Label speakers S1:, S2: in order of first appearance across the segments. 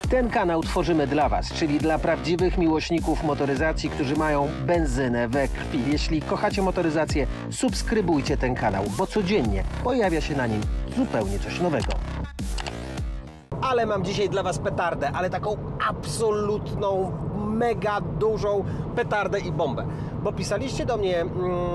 S1: Ten kanał tworzymy dla Was, czyli dla prawdziwych miłośników motoryzacji, którzy mają benzynę we krwi. Jeśli kochacie motoryzację, subskrybujcie ten kanał, bo codziennie pojawia się na nim zupełnie coś nowego. Ale mam dzisiaj dla Was petardę, ale taką absolutną, mega dużą petardę i bombę. Bo pisaliście do mnie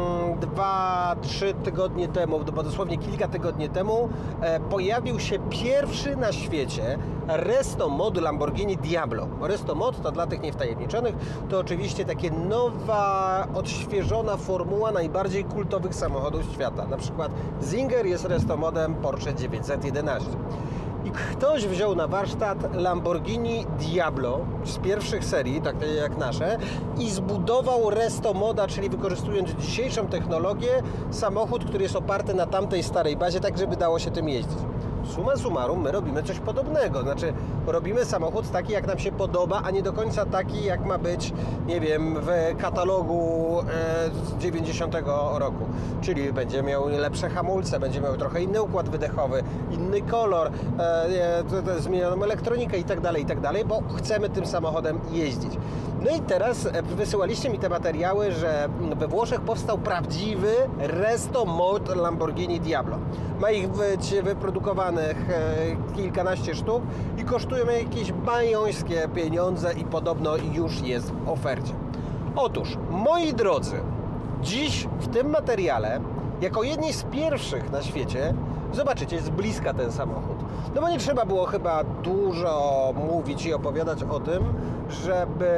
S1: 2-3 tygodnie temu, bo dosłownie kilka tygodni temu, pojawił się pierwszy na świecie resto mod Lamborghini Diablo. Resto mod to dla tych niewtajemniczonych, to oczywiście takie nowa, odświeżona formuła najbardziej kultowych samochodów świata. Na przykład Singer jest resto modem Porsche 911. I ktoś wziął na warsztat Lamborghini Diablo z pierwszych serii, tak jak nasze, i zbudował resto moda, czyli wykorzystując dzisiejszą technologię, samochód, który jest oparty na tamtej starej bazie, tak żeby dało się tym jeździć. Summa summarum, my robimy coś podobnego, znaczy robimy samochód taki, jak nam się podoba, a nie do końca taki, jak ma być, nie wiem, w katalogu z 90 roku. Czyli będzie miał lepsze hamulce, będzie miał trochę inny układ wydechowy, inny kolor, zmienioną elektronikę i tak dalej, bo chcemy tym samochodem jeździć. No i teraz wysyłaliście mi te materiały, że we Włoszech powstał prawdziwy resto mod Lamborghini Diablo. Ma ich być wyprodukowanych kilkanaście sztuk i kosztują jakieś bajońskie pieniądze i podobno już jest w ofercie. Otóż, moi drodzy, dziś w tym materiale, jako jedni z pierwszych na świecie, zobaczycie z bliska ten samochód. No bo nie trzeba było chyba dużo mówić i opowiadać o tym, żeby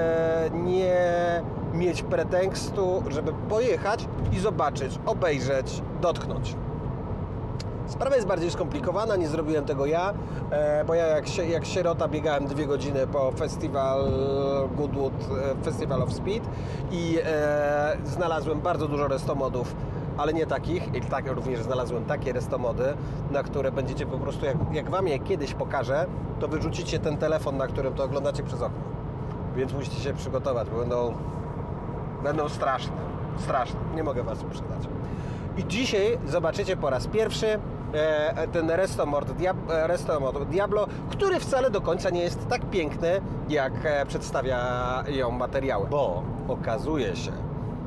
S1: nie mieć pretekstu, żeby pojechać i zobaczyć, obejrzeć, dotknąć. Sprawa jest bardziej skomplikowana, nie zrobiłem tego ja, bo ja jak sierota biegałem 2 godziny po Festival Goodwood, Festival of Speed i znalazłem bardzo dużo restomodów, ale nie takich. I tak również znalazłem takie restomody, na które będziecie po prostu, jak Wam je kiedyś pokażę, to wyrzucicie ten telefon, na którym to oglądacie przez okno. Więc musicie się przygotować, bo będą straszne. Nie mogę Was sprzedać. I dzisiaj zobaczycie po raz pierwszy ten resto mod Diablo, który wcale do końca nie jest tak piękny, jak przedstawiają materiały. Bo okazuje się,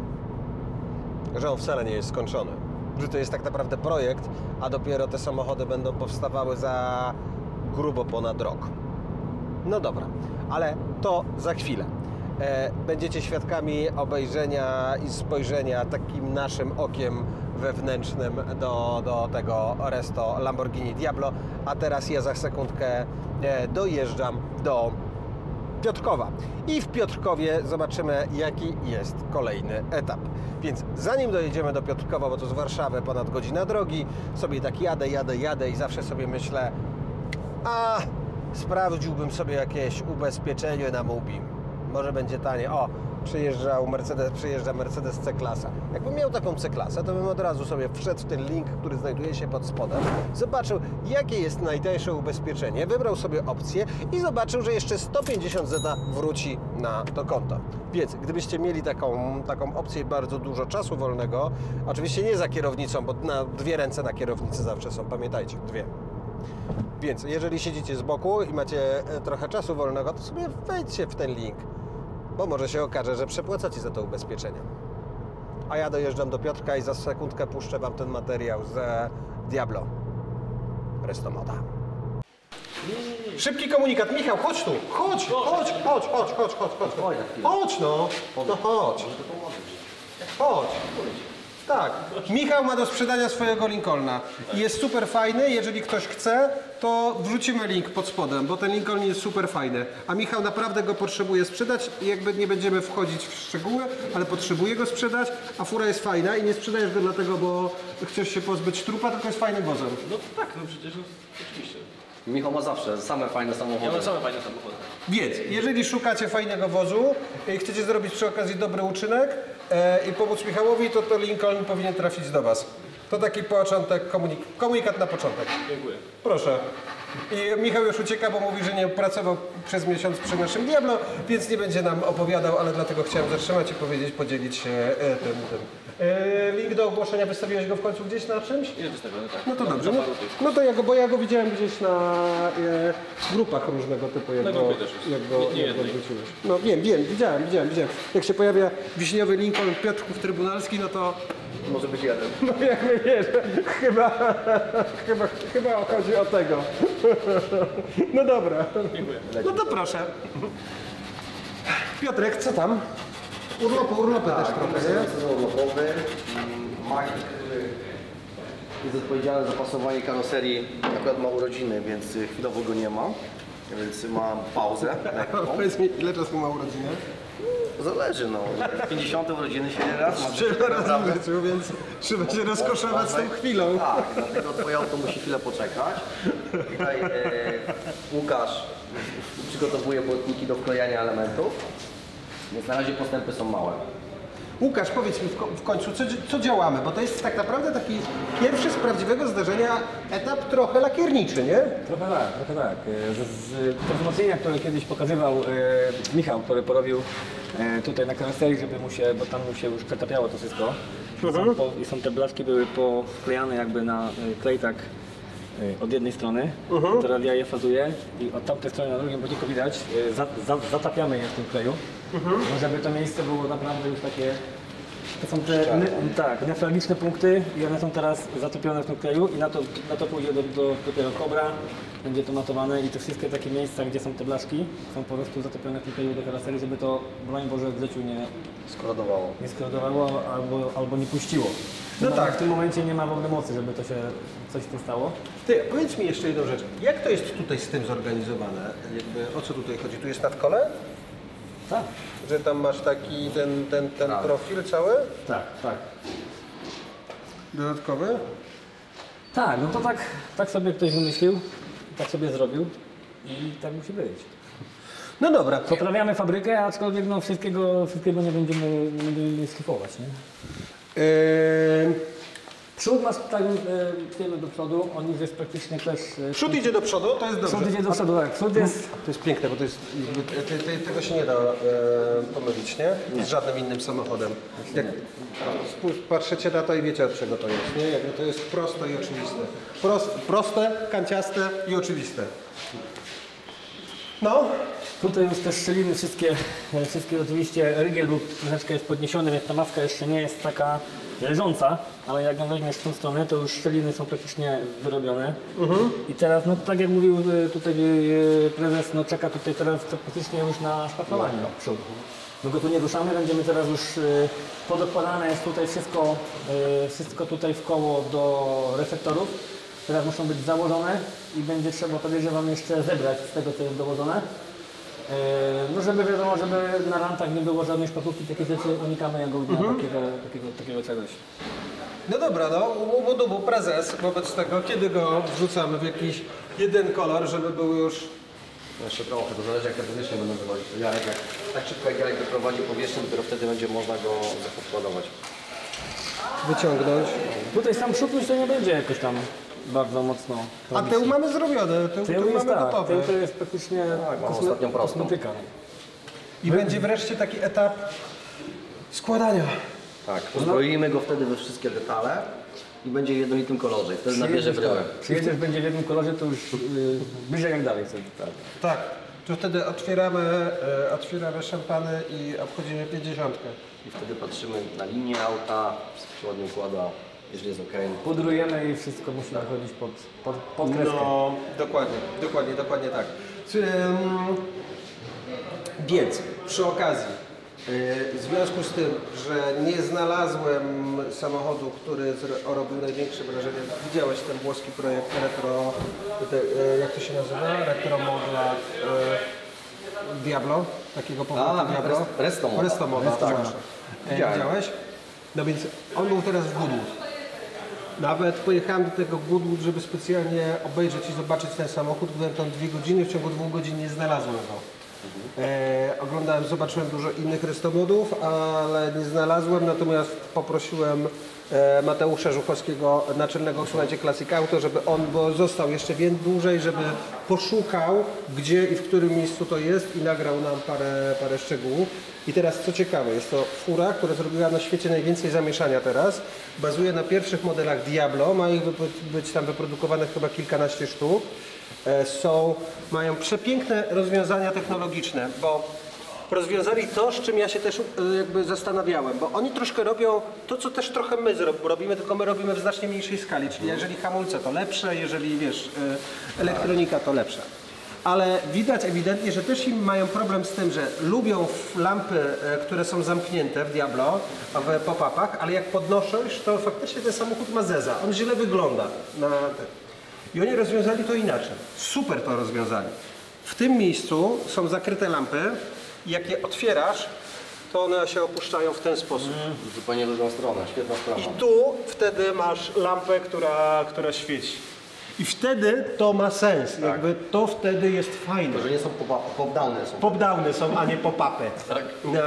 S1: że on wcale nie jest skończony. Że to jest tak naprawdę projekt, a dopiero te samochody będą powstawały za grubo ponad rok. No dobra, ale to za chwilę. Będziecie świadkami obejrzenia i spojrzenia takim naszym okiem wewnętrznym do tego resto Lamborghini Diablo, a teraz ja za sekundkę dojeżdżam do Piotrkowa i w Piotrkowie zobaczymy, jaki jest kolejny etap. Więc zanim dojedziemy do Piotrkowa, bo to z Warszawy ponad godzina drogi, sobie tak jadę i zawsze sobie myślę, a sprawdziłbym sobie jakieś ubezpieczenie na Mubim. Może będzie tanie. O, przyjeżdża Mercedes C-klasa. Jakbym miał taką C-klasę, to bym od razu sobie wszedł w ten link, który znajduje się pod spodem, zobaczył, jakie jest najtańsze ubezpieczenie, wybrał sobie opcję i zobaczył, że jeszcze 150 zeta wróci na to konto. Więc gdybyście mieli taką opcję i bardzo dużo czasu wolnego, oczywiście nie za kierownicą, bo na 2 ręce na kierownicy zawsze są, pamiętajcie, 2. Więc jeżeli siedzicie z boku i macie trochę czasu wolnego, to sobie wejdźcie w ten link, bo może się okaże, że przepłacacie za to ubezpieczenie. A ja dojeżdżam do Piotrka i za sekundkę puszczę Wam ten materiał z Diablo resto moda. Szybki komunikat. Michał, chodź tu. Chodź no. Chodź. Tak, Michał ma do sprzedania swojego Lincolna. Jest super fajny, jeżeli ktoś chce, to wrzucimy link pod spodem, bo ten Lincoln jest super fajny. A Michał naprawdę go potrzebuje sprzedać, jakby nie będziemy wchodzić w szczegóły, ale potrzebuje go sprzedać, a fura jest fajna i nie sprzedajesz go dlatego, bo chcesz się pozbyć trupa, tylko jest fajnym wozem.
S2: No tak, no przecież, no, oczywiście.
S3: Michał ma zawsze same fajne samochody.
S2: Ja mam same fajne samochody.
S1: Więc, jeżeli szukacie fajnego wozu i chcecie zrobić przy okazji dobry uczynek i pomóc Michałowi, to Lincoln powinien trafić do Was. To taki początek, komunikat na początek.
S2: Dziękuję.
S1: Proszę.
S4: I Michał już ucieka, bo mówi, że nie pracował przez miesiąc przy naszym Diablo, więc nie będzie nam opowiadał, ale dlatego chciałem zatrzymać i powiedzieć, podzielić się tym. Link do ogłoszenia, wystawiłeś go w końcu gdzieś na czymś?
S2: Jest wystawiony, tak.
S4: No to dobrze. No to bo ja go widziałem gdzieś na grupach różnego typu, jak
S2: Na
S4: go,
S2: grupie też jest.
S4: jak go,
S2: Nie
S4: jak go
S2: jednej.
S4: wrzuciłeś. No wiem, widziałem. Jak się pojawia wiśniowy Lincoln Piotrków Trybunalski, no to
S3: Może być jeden.
S4: no jakby wiesz, chyba chodzi o tego. No dobra.
S2: Dziękuję.
S4: No to proszę. Piotrek, co tam? Urlopy też trochę, nie?
S3: Sezon urlopowy. Mike, który jest odpowiedzialny za pasowanie karoserii, akurat ma urodziny, więc chwilowo go nie ma. Więc mam pauzę lekką.
S4: Powiedz mi, ile czasu ma urodziny?
S3: Zależy, no. 50 urodziny się raz ma.
S4: Tyle razy w życiu, więc trzeba się rozkoszować z tą chwilą.
S3: Tak, dlatego twoje auto musi chwilę poczekać. Tutaj Łukasz przygotowuje błotniki do wklejania elementów, więc na razie postępy są małe.
S4: Łukasz, powiedz mi w końcu, co działamy, bo to jest tak naprawdę taki pierwszy z prawdziwego zdarzenia etap trochę lakierniczy, nie?
S5: Trochę tak. To wzmocnienia, które kiedyś pokazywał Michał, który porobił tutaj na karoserii, żeby mu się, bo tam mu się już przetapiało to wszystko. I są te blaszki były powklejane jakby na klej tak od jednej strony, teraz ja je fazuję i od tamtej strony na drugim bodziku widać, zatapiamy je w tym kleju, no żeby to miejsce było naprawdę już takie. To są te nefralgiczne punkty i one są teraz zatopione w tym kleju i na to pójdzie dopiero kobra, będzie to matowane i te wszystkie takie miejsca, gdzie są te blaszki, są po prostu zatopione w tym kleju do karoserii, żeby to, broń Boże, w życiu nie skorodowało albo nie puściło.
S4: No tak.
S5: W tym momencie nie ma w ogóle mocy, żeby to się coś tu stało.
S4: Ty, powiedz mi jeszcze jedną rzecz. Jak to jest tutaj z tym zorganizowane? Jakby, o co tutaj chodzi? Tu jest nadkole?
S5: Tak.
S4: Że tam masz taki ten profil cały?
S5: Tak.
S4: Dodatkowy?
S5: Tak, no to tak sobie ktoś wymyślił, tak sobie zrobił i tak musi być.
S4: No dobra.
S5: Poprawiamy fabrykę, aczkolwiek no wszystkiego nie będziemy szlifować, nie? Przód masz tak, idziemy do przodu, on już jest praktycznie też...
S4: Przód idzie do przodu, to jest dobrze.
S5: Przód idzie do przodu, tak. Przód jest...
S4: To jest piękne, bo to jest, tego się nie da pomylić, nie? Z żadnym innym samochodem. Jak patrzycie na to i wiecie, od czego to jest, nie? Jakby to jest proste i oczywiste. Proste, kanciaste i oczywiste. No.
S5: Tutaj już te szczeliny wszystkie oczywiście, rygiel był troszeczkę jest podniesiony, więc ta maska jeszcze nie jest taka leżąca, ale jak ją weźmiesz w tą stronę, to już szczeliny są praktycznie wyrobione. I teraz, no tak jak mówił tutaj prezes, no czeka tutaj teraz praktycznie już na szpachlowanie przód. My go tu nie ruszamy, będziemy teraz już podokładane jest tutaj wszystko tutaj w koło do reflektorów. Teraz muszą być założone i będzie trzeba, podejrzewam, jeszcze zebrać z tego, co jest dołożone. No żeby wiadomo, żeby na rantach nie było żadnej szpachówki, takie rzeczy unikamy jako takiego czegoś.
S4: No dobra, no Łubu prezes wobec tego, kiedy go wrzucamy w jakiś jeden kolor, żeby był już...
S3: Jeszcze trochę, to zależy jak te powierzchnie będą wychodzić. Jarek, tak szybko jak Jarek wyprowadzi powierzchnię, dopiero wtedy będzie można go zapodkładować.
S4: Wyciągnąć.
S5: Tutaj sam przód myślę nie będzie jakoś tam bardzo mocno.
S4: A tył mamy zrobione, tył
S5: jest
S4: mamy
S5: tak,
S4: gotowy.
S5: to jest praktycznie
S3: mam ostatnią prostą.
S5: kosmetyka.
S4: I będzie wreszcie taki etap składania.
S3: Tak, uzbroimy go wtedy we wszystkie detale i będzie w jednolitym kolorze i wtedy nabierze bryłę.
S5: Przyjedziesz, będzie w jednym kolorze, to już bliżej jak dalej sobie.
S4: Tak, to wtedy otwieramy szampany i obchodzimy 50.
S3: I wtedy patrzymy na linię auta, wszystko się ładnie układa, jeżeli jest ok.
S5: Pudrujemy i wszystko musi wychodzić pod kreskę.
S4: No, dokładnie tak. Więc przy okazji, w związku z tym, że nie znalazłem samochodu, który robił największe wrażenie, widziałeś ten włoski projekt retro, jak to się nazywa? Retro Modla Diablo, takiego powrotu Diablo. Resto Modla, tak. Widziałeś? No więc on był teraz w Goodwood. Nawet pojechałem do tego Goodwood, żeby specjalnie obejrzeć i zobaczyć ten samochód. Byłem tam 2 godziny, w ciągu 2 godzin nie znalazłem go. Zobaczyłem dużo innych restomodów, ale nie znalazłem, natomiast poprosiłem Mateusza Żuchowskiego, naczelnego słuchajcie Classic Auto, żeby on został jeszcze dłużej, żeby poszukał gdzie i w którym miejscu to jest i nagrał nam parę szczegółów. I teraz co ciekawe, jest to fura, która zrobiła na świecie najwięcej zamieszania teraz. Bazuje na pierwszych modelach Diablo, ma ich być tam wyprodukowanych chyba kilkanaście sztuk. Mają przepiękne rozwiązania technologiczne, bo rozwiązali to, z czym ja się też jakby zastanawiałem, bo oni troszkę robią to, co też trochę my robimy, tylko my robimy w znacznie mniejszej skali, czyli jeżeli hamulce to lepsze, jeżeli wiesz, elektronika to lepsza. Ale widać ewidentnie, że też im mają problem z tym, że lubią lampy, które są zamknięte w Diablo, w pop-upach, ale jak podnosisz, to faktycznie ten samochód ma zeza, on źle wygląda na ten. I oni rozwiązali to inaczej. Super to rozwiązali. W tym miejscu są zakryte lampy i jak je otwierasz, to one się opuszczają w ten sposób.
S3: Zupełnie drugą stronę, świetna sprawa.
S4: I tu wtedy masz lampę, która świeci. I wtedy to ma sens. Tak. Jakby to wtedy jest fajne.
S3: To, że nie są pop-downy są.
S4: Pop-downy są, a nie pop-upy.
S3: Tak.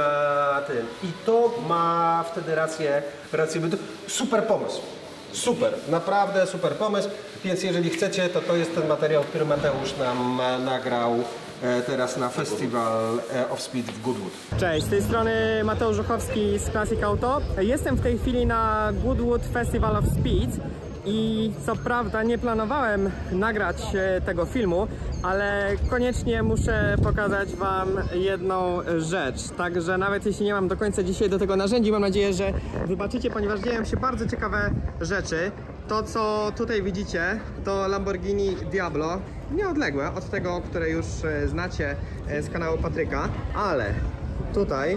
S4: I to ma wtedy rację bytu. Super pomysł. Super, naprawdę super pomysł. Więc jeżeli chcecie, to jest ten materiał, który Mateusz nam nagrał teraz na Festival of Speed w Goodwood.
S6: Cześć, z tej strony Mateusz Żuchowski z Classic Auto. Jestem w tej chwili na Goodwood Festival of Speed i co prawda nie planowałem nagrać tego filmu, ale koniecznie muszę pokazać Wam jedną rzecz. Także nawet jeśli nie mam do końca dzisiaj do tego narzędzi, mam nadzieję, że wybaczycie, ponieważ dzieją się bardzo ciekawe rzeczy. To, co tutaj widzicie, to Lamborghini Diablo, nieodległe od tego, które już znacie z kanału Patryka, ale tutaj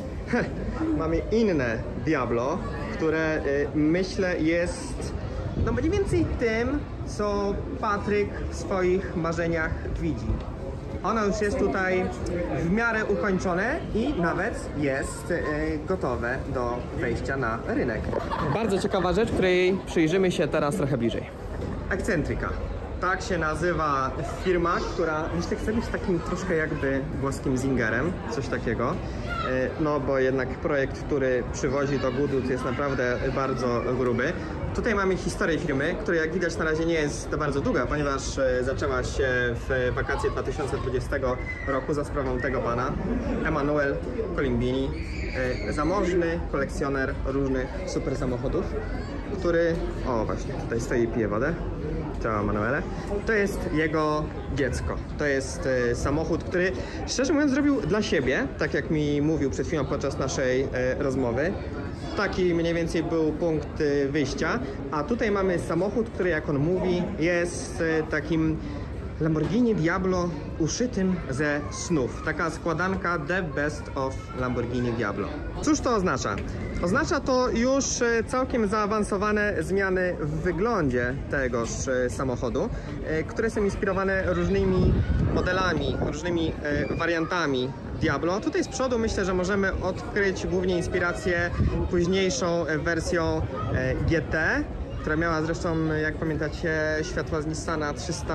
S6: mamy inne Diablo, które myślę jest no mniej więcej tym, co Patryk w swoich marzeniach widzi. Ono już jest tutaj w miarę ukończone i nawet jest gotowe do wejścia na rynek. Bardzo ciekawa rzecz, której przyjrzymy się teraz trochę bliżej. Accentryca. Tak się nazywa firma, która myślę chce być takim troszkę jakby włoskim Zingerem, coś takiego. No bo jednak projekt, który przywozi do Goodwood jest naprawdę bardzo gruby. Tutaj mamy historię firmy, która jak widać na razie nie jest to bardzo długa, ponieważ zaczęła się w wakacje 2020 roku za sprawą tego pana, Emanuel Colimbini, zamożny kolekcjoner różnych super samochodów, który, o właśnie, tutaj stoi i pije wodę. Ciao Emanuele. To jest jego dziecko. To jest samochód, który szczerze mówiąc zrobił dla siebie, tak jak mi mówił przed chwilą podczas naszej rozmowy. Taki mniej więcej był punkt wyjścia, a tutaj mamy samochód, który jak on mówi jest takim Lamborghini Diablo uszytym ze snów. Taka składanka The Best of Lamborghini Diablo. Cóż to oznacza? Oznacza to już całkiem zaawansowane zmiany w wyglądzie tegoż samochodu, które są inspirowane różnymi modelami, różnymi wariantami Diablo. Tutaj z przodu myślę, że możemy odkryć głównie inspirację późniejszą wersją GT, która miała zresztą, jak pamiętacie, światła z Nissana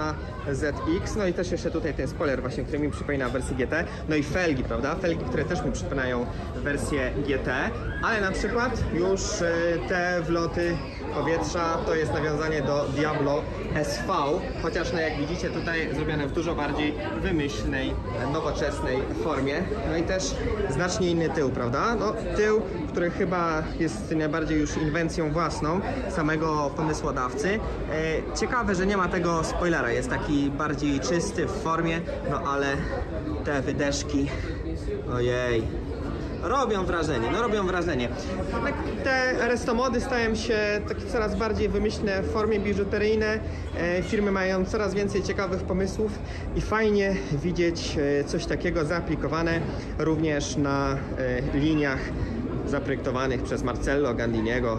S6: 300ZX. No i też jeszcze tutaj ten spoiler właśnie, który mi przypomina wersję GT. No i felgi, prawda? Felgi, które też mi przypominają wersję GT. Ale na przykład już te wloty powietrza to jest nawiązanie do Diablo SV. Chociaż no jak widzicie tutaj zrobione w dużo bardziej wymyślnej, nowoczesnej formie. No i też znacznie inny tył, prawda? No tył, który chyba jest najbardziej już inwencją własną samego pomysłodawcy. Ciekawe, że nie ma tego spoilera, jest taki bardziej czysty w formie, no ale te wydeszki, ojej, robią wrażenie, no robią wrażenie. Jednak te restomody stają się takie coraz bardziej wymyślne w formie biżuteryjne. Firmy mają coraz więcej ciekawych pomysłów i fajnie widzieć coś takiego zaaplikowane również na liniach zaprojektowanych przez Marcello Gandiniego.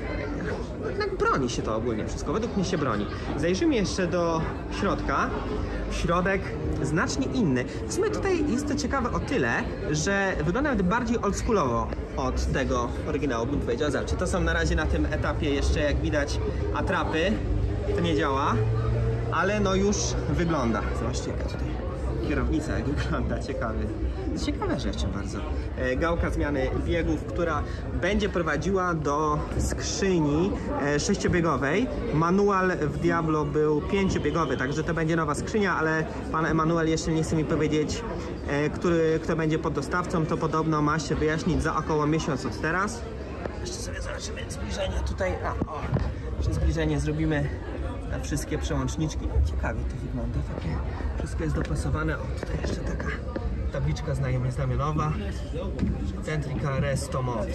S6: Jednak broni się to ogólnie wszystko, według mnie się broni. Zajrzymy jeszcze do środka. Środek znacznie inny. W sumie tutaj jest to ciekawe o tyle, że wygląda nawet bardziej oldschoolowo od tego oryginału, bym powiedział. Zobaczcie, to są na razie na tym etapie jeszcze, jak widać, atrapy. To nie działa, ale no już wygląda. Zobaczcie, jaka tutaj kierownica jak wygląda, ciekawe rzeczy bardzo. Gałka zmiany biegów, która będzie prowadziła do skrzyni 6-biegowej. Manual w Diablo był 5-biegowy, także to będzie nowa skrzynia, ale pan Emanuel jeszcze nie chce mi powiedzieć, kto będzie poddostawcą. To podobno ma się wyjaśnić za około miesiąc od teraz. Jeszcze sobie zobaczymy zbliżenie tutaj. Jeszcze zbliżenie zrobimy na wszystkie przełączniczki. Ciekawie to wygląda, takie wszystko jest dopasowane. Tutaj jeszcze taka tabliczka znamionowa. Centrica Resto Mod.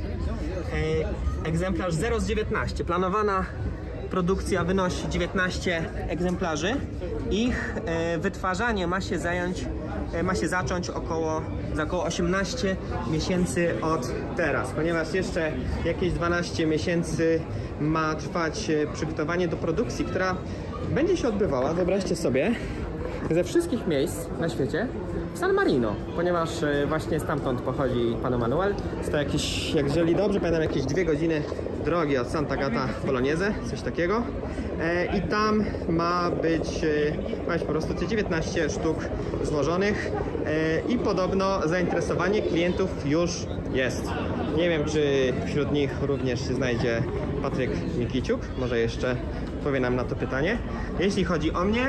S6: Egzemplarz 0 z 19. Planowana produkcja wynosi 19 egzemplarzy. Ich wytwarzanie ma się zacząć za około 18 miesięcy od teraz, ponieważ jeszcze jakieś 12 miesięcy ma trwać przygotowanie do produkcji, która będzie się odbywała, wyobraźcie sobie, ze wszystkich miejsc na świecie w San Marino, ponieważ właśnie stamtąd pochodzi pan Emanuel. Jest to jakieś, jeżeli dobrze pamiętam, jakieś 2 godziny drogi od Santa Agata Bolognese, coś takiego. I tam ma być po prostu te 19 sztuk złożonych i podobno zainteresowanie klientów już jest. Nie wiem, czy wśród nich również się znajdzie Patryk Mikiciuk, może jeszcze powie nam na to pytanie. Jeśli chodzi o mnie,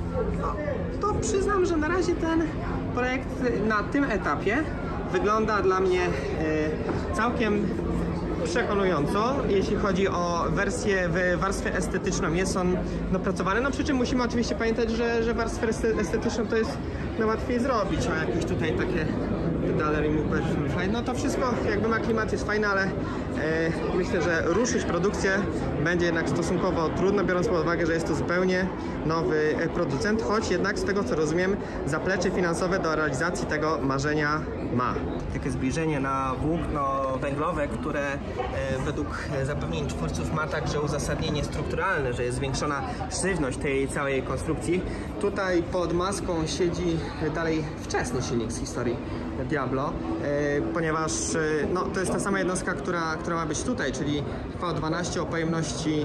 S6: to przyznam, że na razie ten projekt na tym etapie wygląda dla mnie całkiem przekonująco. Jeśli chodzi o wersję, warstwę estetyczną, jest on dopracowany, no przy czym musimy oczywiście pamiętać, że warstwę estetyczną to jest łatwiej zrobić, a jakieś tutaj takie pedale remove, no to wszystko jakby ma klimat, jest fajne, ale myślę, że ruszyć produkcję będzie jednak stosunkowo trudno, biorąc pod uwagę, że jest to zupełnie nowy producent, choć jednak z tego co rozumiem zaplecze finansowe do realizacji tego marzenia ma. Takie zbliżenie na włókno węglowe, które według zapewnień twórców ma także uzasadnienie strukturalne, że jest zwiększona sztywność tej całej konstrukcji. Tutaj pod maską siedzi dalej wczesny silnik z historii Diablo, ponieważ no, to jest ta sama jednostka, która ma być tutaj, czyli V12 o pojemności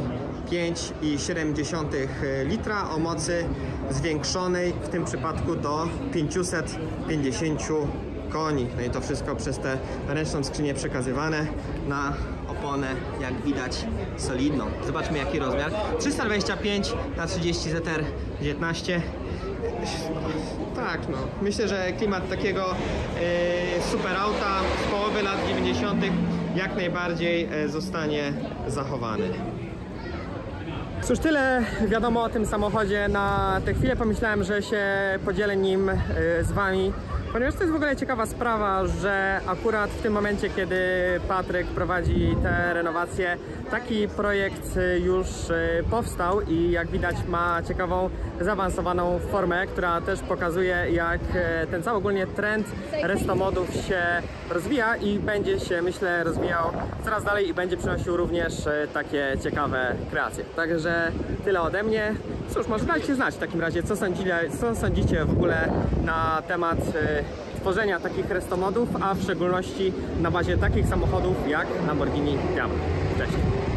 S6: 5,7 litra o mocy zwiększonej w tym przypadku do 550 koni. No i to wszystko przez tę ręczną skrzynię przekazywane na oponę, jak widać, solidną. Zobaczmy jaki rozmiar. 325 na 30 ZR19. Tak, no. Myślę, że klimat takiego super auta z połowy lat 90. jak najbardziej zostanie zachowany. Cóż, tyle wiadomo o tym samochodzie na tę chwilę. Pomyślałem, że się podzielę nim z Wami, ponieważ to jest w ogóle ciekawa sprawa, że akurat w tym momencie, kiedy Patryk prowadzi te renowacje, taki projekt już powstał i jak widać ma ciekawą, zaawansowaną formę, która też pokazuje, jak ten cały ogólnie trend restomodów się rozwija i będzie się, myślę, rozwijał coraz dalej i będzie przynosił również takie ciekawe kreacje. Także tyle ode mnie. Cóż, może dajcie znać w takim razie, co sądzicie w ogóle na temat tworzenia takich restomodów, a w szczególności na bazie takich samochodów jak Lamborghini Diablo. Cześć!